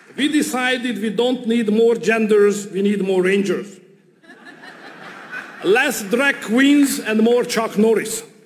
We decided we don't need more genders, we need more Rangers. Less drag queens and more Chuck Norris.